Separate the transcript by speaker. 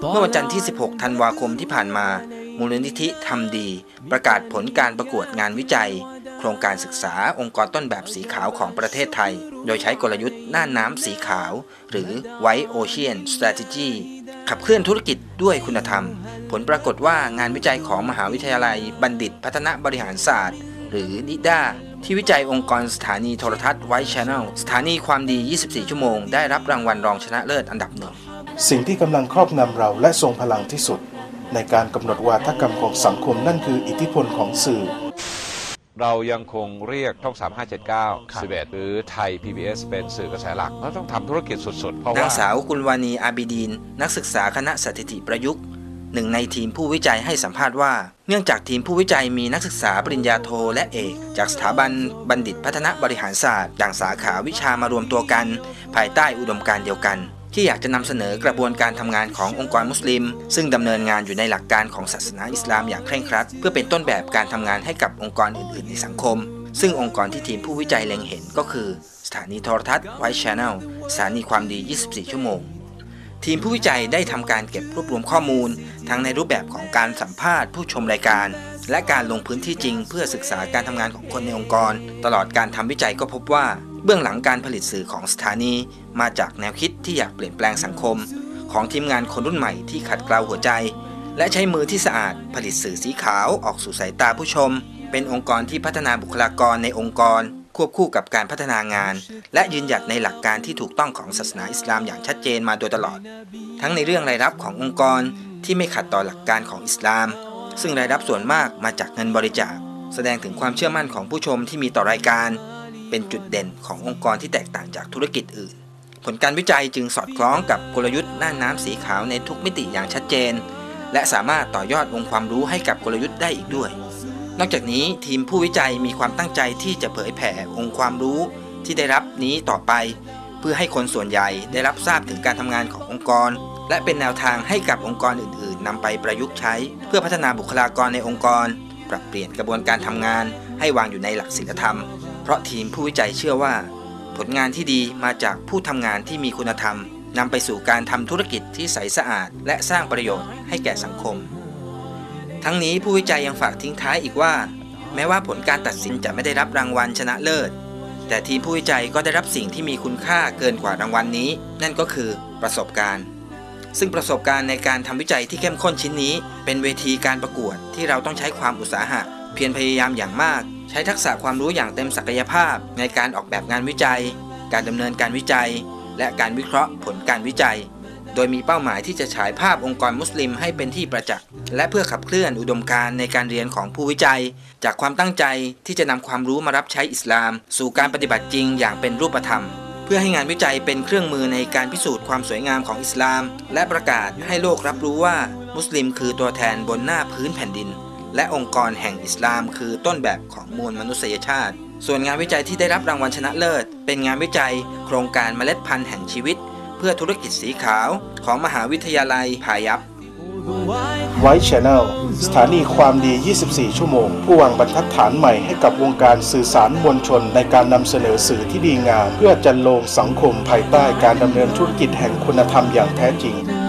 Speaker 1: เมื่อวันจันทร์ที่ 16 ธันวาคมที่ผ่านมามูลนิธิทำดีประกาศผลการประกวดงานวิจัยโครงการศึกษาองค์กรต้นแบบสีขาวของประเทศไทยโดยใช้กลยุทธ์น่านน้ำสีขาวหรือ White Ocean Strategy ขับเคลื่อนธุรกิจด้วยคุณธรรมผลปรากฏว่างานวิจัยของมหาวิทยาลัยบัณฑิตพัฒนาบริหารศาสตร์หรือนิด้าที่วิจัยองค์กรสถานีโทรทัศน์ White Channel สถานีความดี 24 ชั่วโมงได้รับรางวัลรองชนะเลิศอันดับหนึ่ง
Speaker 2: สิ่งที่กำลังครอบงำเราและทรงพลังที่สุดในการกำหนดวาทกรรมของสังคมนั่นคืออิทธิพลของสื่อ
Speaker 3: เรายังคงเรียกช่อง 3579 11 หรือไทย PBS เป็นสื่อกระแสหลักเราต้องทำธุรกิจสุดๆเพราะว่าน
Speaker 1: างสาวกุลวานีอาบิดีนนักศึกษาคณะสถิติประยุกต์หนึ่งในทีมผู้วิจัยให้สัมภาษณ์ว่าเนื่องจากทีมผู้วิจัยมีนักศึกษาปริญญาโทและเอกจากสถาบันบัณฑิตพัฒนาบริหารศาสตร์ต่างสาขาวิชามารวมตัวกันภายใต้อุดมการณ์เดียวกันที่อยากจะนำเสนอกระบวนการทำงานขององค์กรมุสลิมซึ่งดำเนินงานอยู่ในหลักการของศาสนาอิสลามอย่างเคร่งครัดเพื่อเป็นต้นแบบการทำงานให้กับองค์กรอื่นๆในสังคมซึ่งองค์กรที่ทีมผู้วิจัยเล็งเห็นก็คือสถานีโทรทัศน์ White Channel สถานีความดี 24 ชั่วโมงทีมผู้วิจัยได้ทำการเก็บรวบรวมข้อมูลทั้งในรูปแบบของการสัมภาษณ์ผู้ชมรายการและการลงพื้นที่จริงเพื่อศึกษาการทำงานของคนในองค์กรตลอดการทำวิจัยก็พบว่าเบื้องหลังการผลิตสื่อของสถานีมาจากแนวคิดที่อยากเปลี่ยนแปลงสังคมของทีมงานคนรุ่นใหม่ที่ขัดเกลาหัวใจและใช้มือที่สะอาดผลิตสื่อสีขาวออกสู่สายตาผู้ชมเป็นองค์กรที่พัฒนาบุคลากรในองค์กรควบคู่กับการพัฒนางานและยืนหยัดในหลักการที่ถูกต้องของศาสนาอิสลามอย่างชัดเจนมาโดยตลอดทั้งในเรื่องรายรับขององค์กรที่ไม่ขัดต่อหลักการของอิสลามซึ่งรายรับส่วนมากมาจากเงินบริจาคแสดงถึงความเชื่อมั่นของผู้ชมที่มีต่อรายการเป็นจุดเด่นขององค์กรที่แตกต่างจากธุรกิจอื่นผลการวิจัยจึงสอดคล้องกับกลยุทธ์น่านน้ำสีขาวในทุกมิติอย่างชัดเจนและสามารถต่อยอดองค์ความรู้ให้กับกลยุทธ์ได้อีกด้วยนอกจากนี้ทีมผู้วิจัยมีความตั้งใจที่จะเผยแผ่องค์ความรู้ที่ได้รับนี้ต่อไปเพื่อให้คนส่วนใหญ่ได้รับทราบถึงการทำงานขององค์กรและเป็นแนวทางให้กับองค์กรอื่นๆนำไปประยุกต์ใช้เพื่อพัฒนาบุคลากรในองค์กรปรับเปลี่ยนกระบวนการทำงานให้วางอยู่ในหลักศีลธรรมเพราะทีมผู้วิจัยเชื่อว่าผลงานที่ดีมาจากผู้ทำงานที่มีคุณธรรมนำไปสู่การทำธุรกิจที่ใสสะอาดและสร้างประโยชน์ให้แก่สังคมทั้งนี้ผู้วิจัยยังฝากทิ้งท้ายอีกว่าแม้ว่าผลการตัดสินจะไม่ได้รับรางวัลชนะเลิศแต่ทีมผู้วิจัยก็ได้รับสิ่งที่มีคุณค่าเกินกว่ารางวัลนี้นั่นก็คือประสบการณ์ซึ่งประสบการณ์ในการทำวิจัยที่เข้มข้นชิ้นนี้เป็นเวทีการประกวดที่เราต้องใช้ความอุตสาหะเพียรพยายามอย่างมากใช้ทักษะความรู้อย่างเต็มศักยภาพในการออกแบบงานวิจัยการดำเนินการวิจัยและการวิเคราะห์ผลการวิจัยโดยมีเป้าหมายที่จะฉายภาพองค์กรมุสลิมให้เป็นที่ประจักษ์และเพื่อขับเคลื่อนอุดมการณ์ในการเรียนของผู้วิจัยจากความตั้งใจที่จะนำความรู้มารับใช้อิสลามสู่การปฏิบัติจริงอย่างเป็นรูปธรรมเพื่อให้งานวิจัยเป็นเครื่องมือในการพิสูจน์ความสวยงามของอิสลามและประกาศให้โลกรับรู้ว่ามุสลิมคือตัวแทนบนหน้าพื้นแผ่นดินและองค์กรแห่งอิสลามคือต้นแบบของมวลมนุษยชาติส่วนงานวิจัยที่ได้รับรางวัลชนะเลิศเป็นงานวิจัยโครงการเมล็ดพันธุ์แห่งชีวิตเพื่อธุรกิจสีขาวของมหาวิทยาลัยพายัพ
Speaker 2: White Channel สถานีความดี 24 ชั่วโมงผู้วางบรรทัดฐานใหม่ให้กับวงการสื่อสารมวลชนในการนำเสนอสื่อที่ดีงามเพื่อจันโลงสังคมภายใต้การดำเนินธุรกิจแห่งคุณธรรมอย่างแท้จริง